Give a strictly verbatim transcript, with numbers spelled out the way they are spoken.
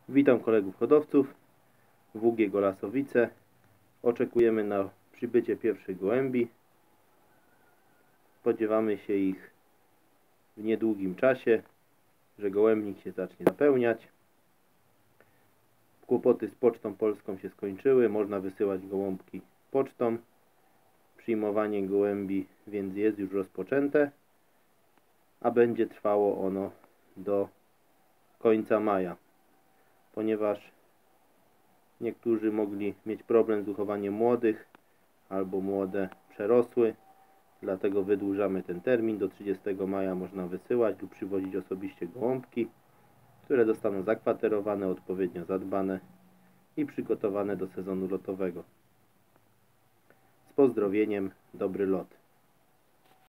Witam kolegów hodowców w U G Golasowice. Oczekujemy na przybycie pierwszych gołębi. Spodziewamy się ich w niedługim czasie, że gołębnik się zacznie zapełniać. Kłopoty z Pocztą Polską się skończyły, można wysyłać gołąbki pocztą. Przyjmowanie gołębi więc jest już rozpoczęte, a będzie trwało ono do końca maja. Ponieważ niektórzy mogli mieć problem z uchowaniem młodych albo młode przerosły, dlatego wydłużamy ten termin. Do trzydziestego maja można wysyłać lub przywozić osobiście gołąbki, które zostaną zakwaterowane, odpowiednio zadbane i przygotowane do sezonu lotowego. Z pozdrowieniem, dobry lot.